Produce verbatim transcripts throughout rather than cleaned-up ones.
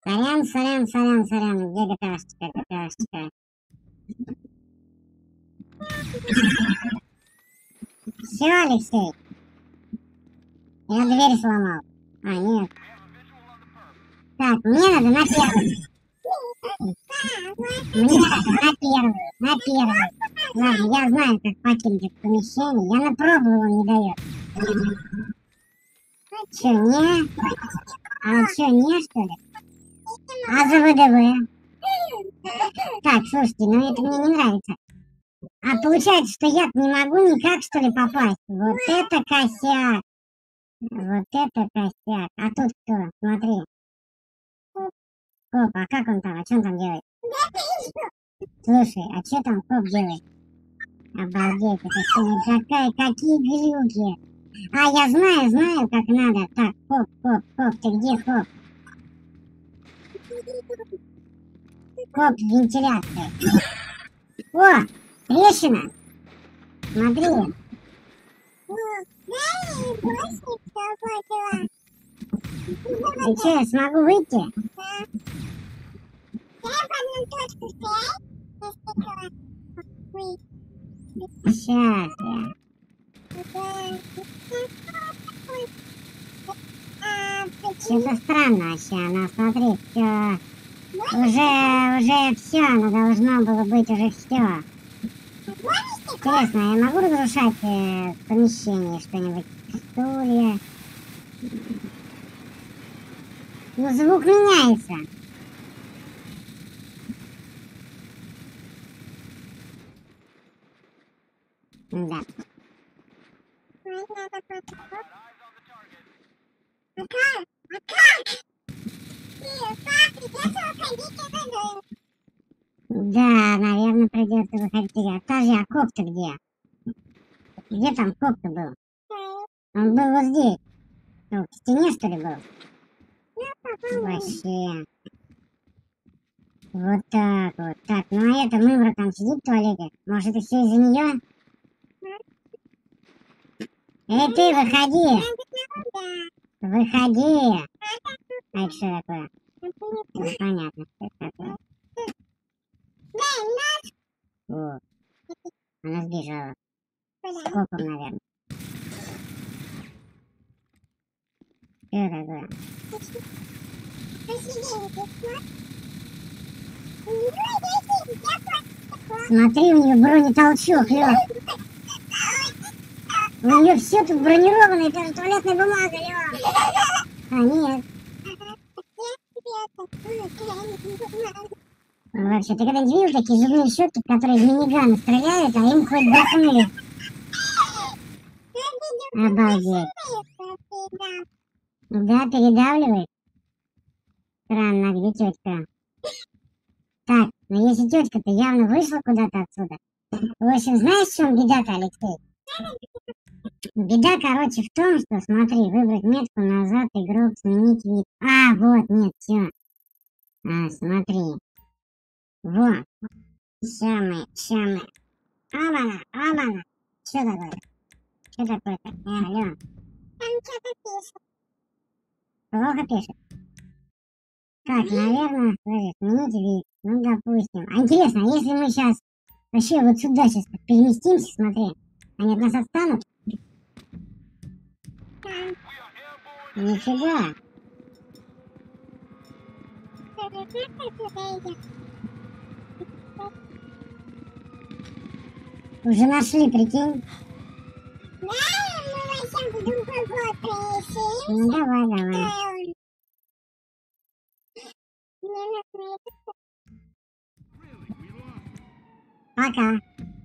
Сорян, сорян, сорян, сорян. Где ГТАшечка, ГТАшечка? Все, Алексей. Я дверь сломал. А, нет. Так, мне надо на первый. Мне надо на первый, на первый. Ладно, я знаю, как покинуть помещение. Я напробовал, он не дает. Че, не? А че, не, что ли? А за ВДВ? Так, слушайте, ну это мне не нравится. А получается, что я не могу никак, что ли, попасть. Вот это косяк. Вот это косяк. А тут кто? Смотри. Коп, а как он там? А что он там делает? Слушай, а что там коп делает? Обалдеть, это что, какая, какие глюки. А, я знаю, знаю, как надо. Так, коп, коп, коп, ты где, коп? Коп в вентиляции. О, трещина. Смотри. И что, я смогу выйти? Сейчас я. Что-то странно вообще, она, смотри, все. Уже, уже все, оно должно было быть уже все. Интересно, я могу разрушать э, помещение что-нибудь? Стулья. Ну, звук меняется. Да. Да, наверное, придется выходить. Подожди, а коп-то где? Где там коп-то был? Он был вот здесь. Ну, в стене, что ли, был? Вообще. Вот так вот. Так, ну а это Мымра там сидит в туалете. Может, это все из-за нее? Эй, ты, выходи! Выходи! А это что такое? Ну, понятно, что это такое. О, она сбежала. С копом, наверное. Что такое? Смотри, у нее бронетолчок, Лёх. У нее все тут бронированное, даже туалетная бумага, Лёх. А, нет. Вообще, ты когда-нибудь видел такие зубные щетки, которые в миниганы стреляют, а им хоть бахнули? Обалдеть. Да, передавливает. Странно, где тетка? Так, но если тетка-то явно вышла куда-то отсюда. В общем, знаешь, в чем беда-то, Алексей? Беда, короче, в том, что, смотри, выбрать метку назад, игрок, сменить вид. А, вот, нет, все. А, смотри. Вот. Ща мы, ща мы. Обана, обана. Что такое? Что такое-то? А, алло. Там что-то пишет. Плохо пишет? Так, наверное, подожди, сменить вид. Ну, допустим. А интересно, а если мы сейчас вообще вот сюда сейчас переместимся, смотри, они от нас отстанут? Нифига. Уже нашли, прикинь? Да, мы сейчас в другой год принесем. Ну, давай, давай. Пока.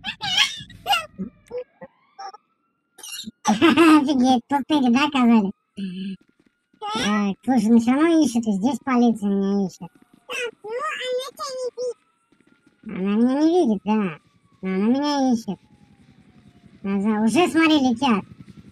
Офигеть, тут да, казали? Так, слушай, ну все равно ищет, и здесь полиция меня ищет. Так, ну она тебя не видит. Она меня не видит, да. Но она меня ищет. Назад. Уже, смотри, летят.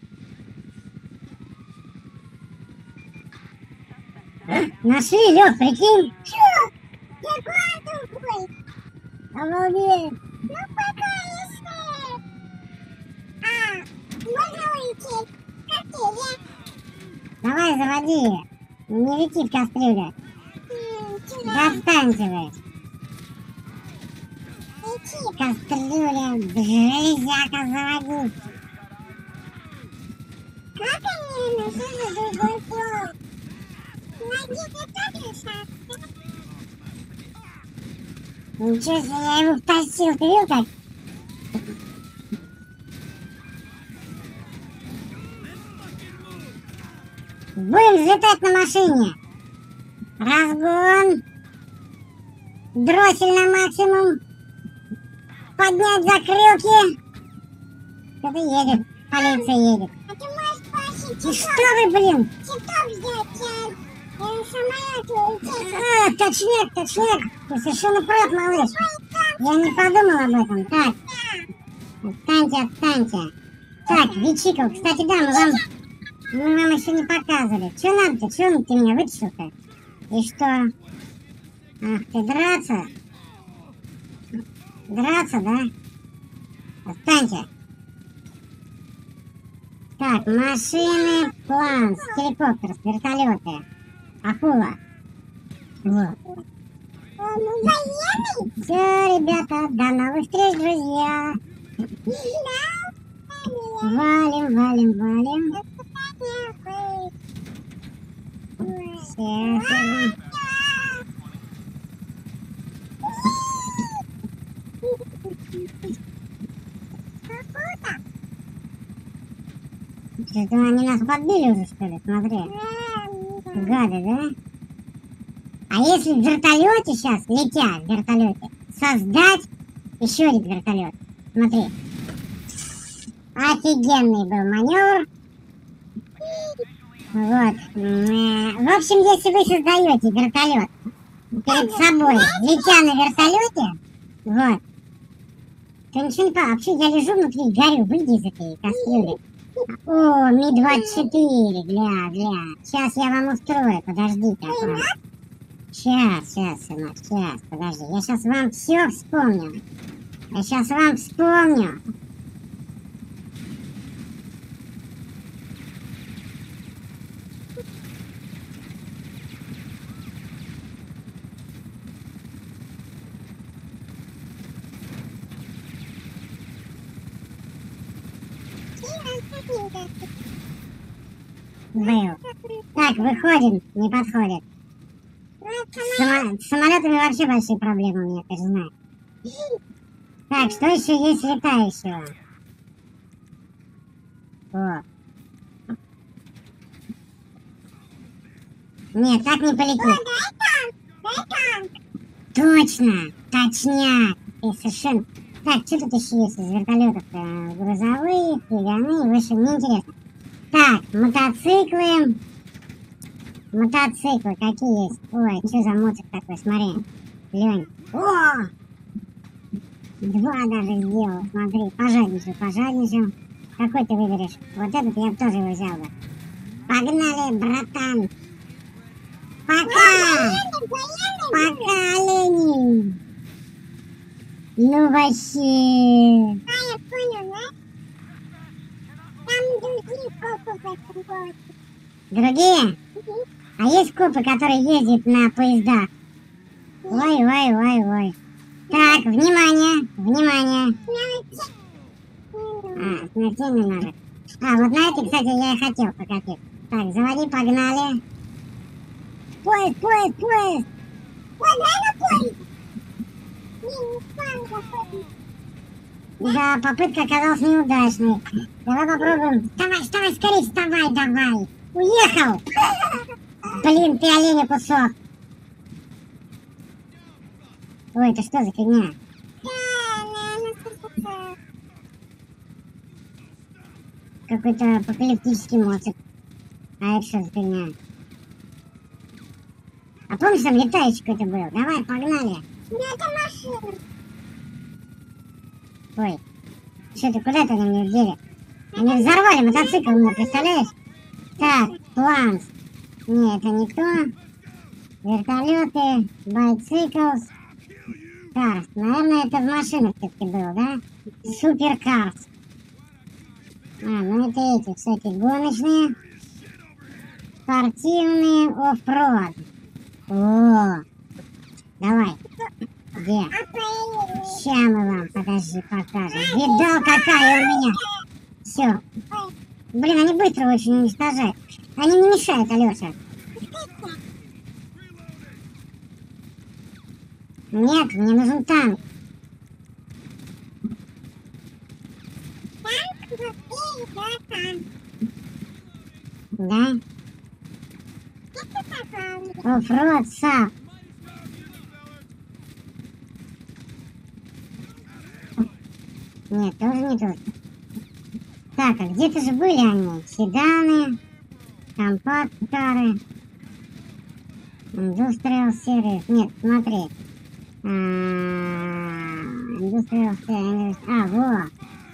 Нашли, Лёх, прикинь? Чё? Я куда тупой? Обалдеть. Ну пока, если... А, можно улететь? Как тебе? Давай, заводи. Не летит кастрюля. Достаньте вы. Кастрюля, железяка заводи. Как они нашли другой пол? Найди ты тоже. Ничего себе, я его втащил, ты видел как? Будем взлетать на машине. Разгон. Дроссель на максимум. Поднять закрылки. Кто-то едет. Полиция едет. А ты можешь пошить И читок, что вы, блин? читок взять, э, э, самолет улететь. А, точняк, точняк. Ты совершенно прав, малыш. Я не подумал об этом. Так. Отстаньте, отстаньте. Так, Вичикл, кстати, да, мы вам... Мы вам еще не показывали. Че надо-то? Че ты меня вытащил-то? И что? Ах ты, драться? Драться, да? Отстаньте. Так, машины, планс, геликоптер, вертолеты, акула. Вот. Он военный? Все, ребята, до новых встреч, друзья. Да. Валим, валим, валим. Понятно. Сейчас. Что-то они нас подбили уже, что ли? Смотри. Гады, да? А если в вертолете сейчас, летя в вертолете, создать еще один вертолет? Смотри. Офигенный был маневр. Вот. В общем, если вы создаете вертолет перед собой, летя на вертолете, вот, то ничего не по... Вообще, я лежу внутри, горю, выйди из этой кастрюли. О, Ми двадцать четыре, гля, гля. Сейчас я вам устрою, подождите. Сейчас, сейчас, сынок, сейчас, подожди. Я сейчас вам все вспомню. Я сейчас вам вспомню. Был. Так, выходим, не подходит. С, само... с самолетами вообще большие проблемы у меня, ты же знаешь. Так, что еще есть летающего? О. Нет, так не полетит. Точно, точняк. Ты совершенно... Так, что тут еще есть из вертолетов? Грузовые, фиганы, выше, мне интересно. Так, мотоциклы. Мотоциклы какие есть? Ой, что за мотик такой, смотри. Лень. О! Два даже сделал, смотри. Пожадничал, пожадничал. Какой ты выберешь? Вот этот я бы тоже его взял бы. Погнали, братан. Пока! Пока, Ленин! Ну вообще... А, я понял, да? Там другие копы в этом городе. Другие? А есть копы, которые ездят на поездах? Ой, ой, ой, ой. Так, внимание, внимание. А, смертельный ножик. А, вот на этой, кстати, я и хотел покатить. Так, заводи, погнали. Поезд, поезд, поезд. Ой, дай на поезд. Не, не сам заходит. Да, попытка оказалась неудачной. Давай попробуем. Давай, вставай, скорее, вставай, давай. Уехал. Блин, ты оленя кусок. Ой, это что за фигня? Да, наверное, что-то... Какой-то апокалиптический мотик. А это что за фигня? А помнишь, там летающий какой-то был? Давай, погнали. Ну, это машина. Ой, что ты, куда-то они меня вдели? Они взорвали мотоцикл, ну, представляешь? Так, планс. Не, это не то. Вертолеты, байциклс. Карс. Наверное, это в машинах все-таки было, да? Суперкарс. А, ну это эти всякие гоночные. Спортивные, оффроад. О, Давай. Где? Ща мы вам, подожди, покажем. Видал, какая у меня. Все. Блин, они быстро очень уничтожают. Они не мешают, Алёша. Нет, мне нужен танк. Да? Оффроуд, сап. Нет, тоже не тут. Так, а где-то же были они? Седаны, компакт-кары, Industrial Series. Нет, смотри. Industrial Series. А, вот.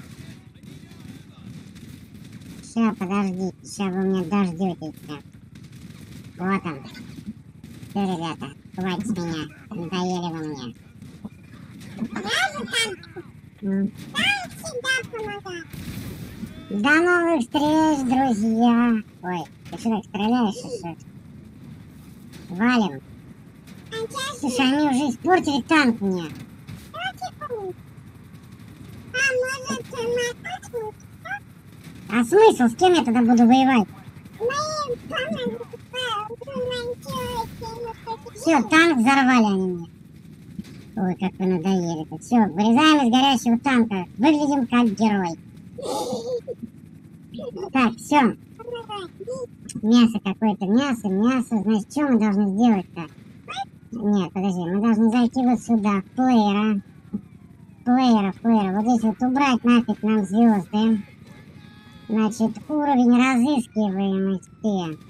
Сейчас, подожди. Сейчас вы меня дождетесь. Вот он. Все, ребята, хватит с меня. Надоели вы мне. М. До новых встреч, друзья. Ой, ты что так стреляешь, что? Валим. Слушай, они уже испортили танк мне. А смысл? С кем я тогда буду воевать? Все, танк взорвали они мне. Ой, как вы надоели-то. Все, вылезаем из горящего танка. Выглядим как герой. Так, все. Мясо какое-то, мясо, мясо. Значит, что мы должны сделать-то? Нет, подожди, мы должны зайти вот сюда, в плеера. Плеера, плеера. Вот здесь вот убрать нафиг нам звезды. Значит, уровень разыскиваемости.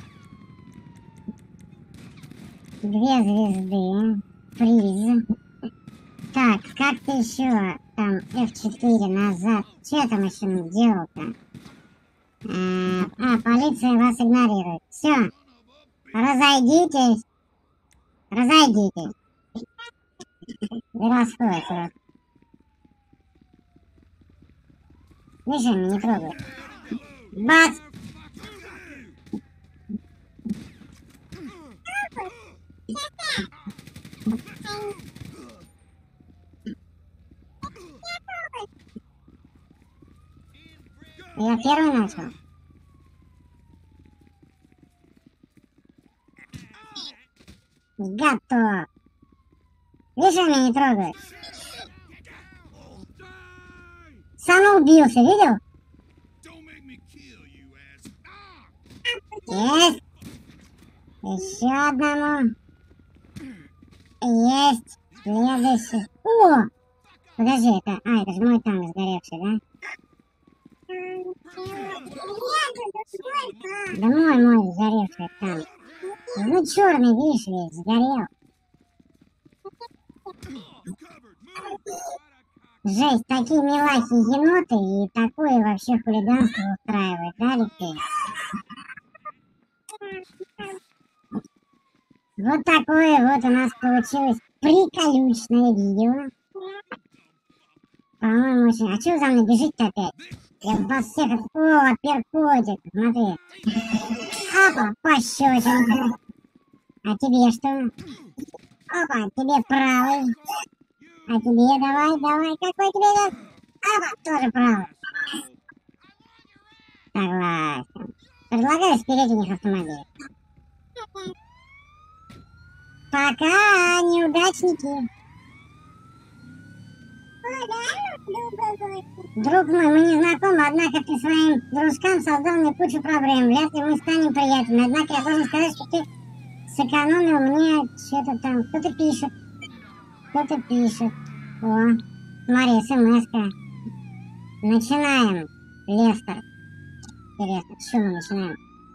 Две звезды. Приз. Так, как ты еще там эф четыре назад? Что я там еще делал-то? А, а, полиция вас игнорирует. Все. Разойдитесь. Разойдитесь. И расходятся. Миша меня не трогай. Бац! Я первый начал. Готов. Видишь, он меня не трогает. Самоубился, видел? Есть. Еще одному. Есть. Следующий. О! Подожди, это... А, это же мой танк сгоревший, да? Да мой, мой сгоревший танк. Ну, черный, видишь, весь сгорел. Жесть, такие милахи еноты и такое вообще хулиганство устраивает, да, Алексей? Вот такое вот у нас получилось приколючное видео. По-моему, очень... А что за мной бежит-то опять? Я вас всех... О, перкотик, смотри. Опа, пощечинка. А тебе что? Опа, тебе правый. А тебе давай, давай, какой тебе идет? Опа, тоже правый. Согласен. Предлагаю спереть у них автомобиль. Пока, неудачники. Друг мой, мы не знакомы, однако ты своим дружкам создал мне кучу проблем. Вряд ли мы станем приятными. Однако я должен сказать, что ты сэкономил мне что-то там. Кто-то пишет. Кто-то пишет. О, смотри, смс-ка. Начинаем, Лестер. Интересно, что мы начинаем?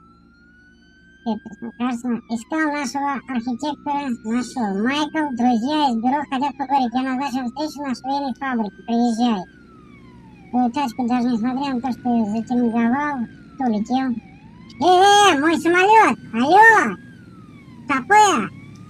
Кажется, искал нашего архитектора, нашел. Майкл, друзья из бюро хотят поговорить. Я назначил встречу на швейной фабрике. Приезжай. Твою тачку даже несмотря на то, что я затемговал, кто летел. Э-э, мой самолет! Алло! Стопэ!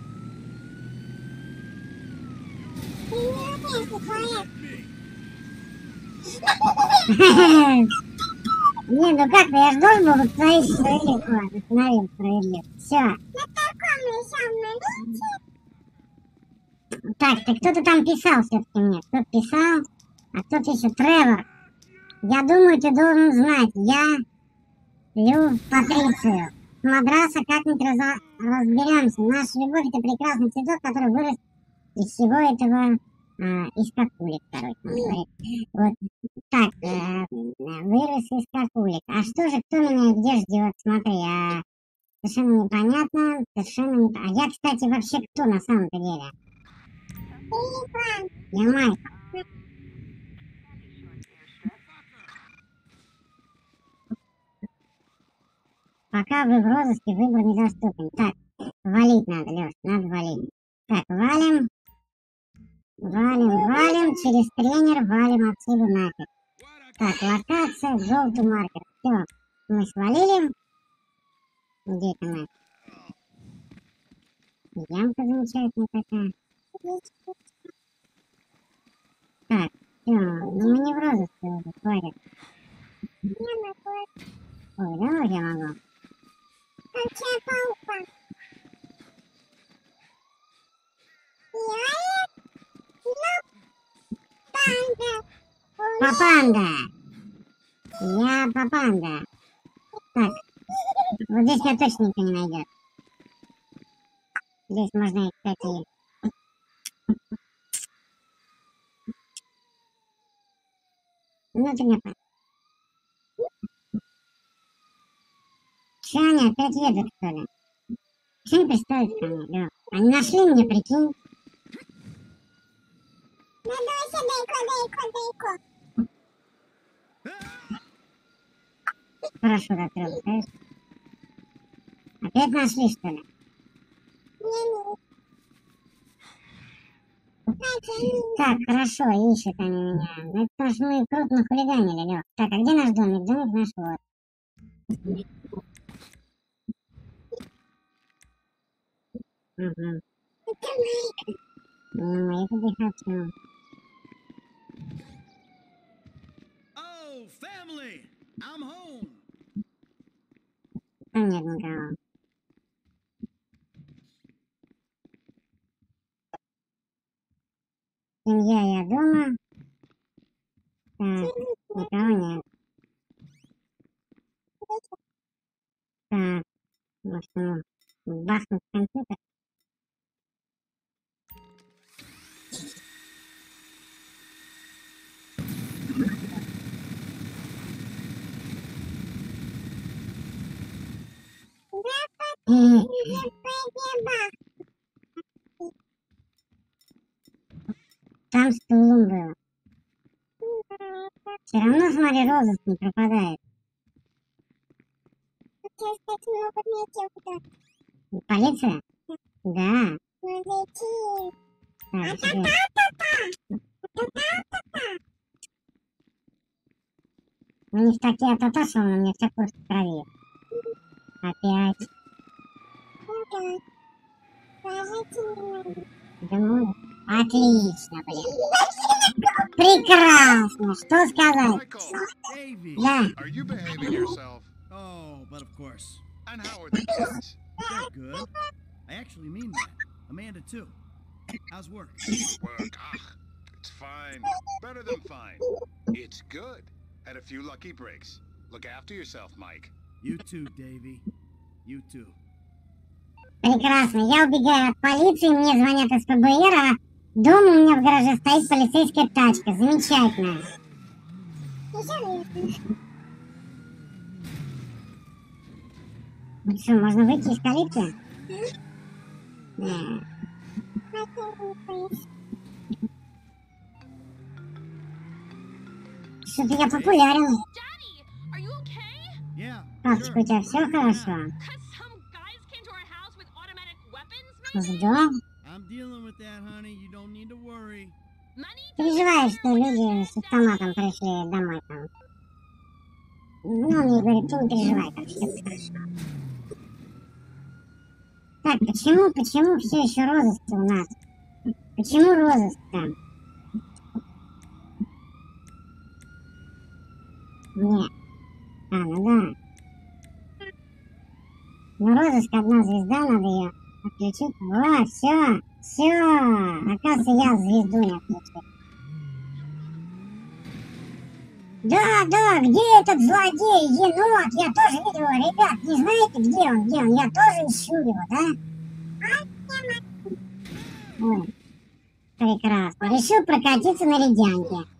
Не, ну как, я ж должен был творить справедливость. Ладно, остановим справедливость. Все. На таком еще Так, ты кто-то там писал все-таки мне. Кто-то писал, а кто-то еще Тревор. Я думаю, ты должен знать. Я Лю Патрицию. С Мадраса как-нибудь разо- разберемся. Наша любовь — это прекрасный цветок, который вырос из всего этого, а, из какулек, короче, он говорит. Вот так, э, вырос из какулек. А что же, кто меня и где ждет? Смотри, а совершенно непонятно, совершенно непонятно. А я, кстати, вообще кто на самом-то деле? Я Майк. Пока вы в розыске, выбор недоступен. Так, валить надо, Лёш, надо валить. Так, валим, валим, валим, через тренер валим отсюда нафиг. Так, локация, go to market. Все, мы свалили. Где это нафиг? Ямка замечательная такая. Так, все, ну мы не в розыске уже, хватит. Ой, давай я могу. Папанда! Я папанда. Так, вот здесь меня точно никто не найдет. Здесь можно, кстати... Ну ты мне... Че они опять едут, что ли? Че они приставят ко мне, да? Они нашли меня, прикинь? Хорошо закрыл, знаешь? Опять нашли, что ли? Так, хорошо, ищут они меня. Ну, это потому что мы крупно хулиганили, Лёх. Так, а где наш домик? Домик наш вот. Угу. Ну, я тут не хочу. Oh, family! I'm home. Там нет никого. Семья, я дома. Так, никого нет. Так, может, ну, бахнуть компьютер? Там стулом было. Все равно, смотри, розыск не пропадает. Полиция? Да. Так, теперь. У них такие атата, что он у меня вся курс в крови. Опять. Да ну, отлично, блин. Прекрасно. Что сказать? Michael, Davey. Да. Are you behaving yourself? Oh, but of course. And how are the kids? They're good. I actually mean that. Amanda, too. How's work? Work, ah, it's fine. Better than fine. It's good. Had a few lucky breaks. Look after yourself, Mike. You too, Davey. You too. Прекрасно. Я убегаю от полиции, мне звонят из ФБР, а дома у меня в гараже стоит полицейская тачка. Замечательно. Ну что, можно выйти из калитки? Нет. Что-то я популярен. Daddy, are you okay? Yeah. Папочка, у тебя все хорошо? Because some guys came to our house with automatic weapons, maybe? Ждем. I'm dealing with that, honey. You don't need to worry. Money? Переживаю, что люди с автоматом пришли домой там. Ну, он мне говорит, ты не переживай, там все будет хорошо. Так, почему, почему все еще розыск у нас? Почему розыск там? Нет. А, ну да. Ну розыск одна звезда, надо ее Отключил? Вот, все, все. Оказывается, я звезду не отключил. Да, да, где этот злодей, енот? Я тоже видел его, ребят, не знаете, где он, где он? Я тоже ищу его, да? Ой, прекрасно. Решил прокатиться на ледянке.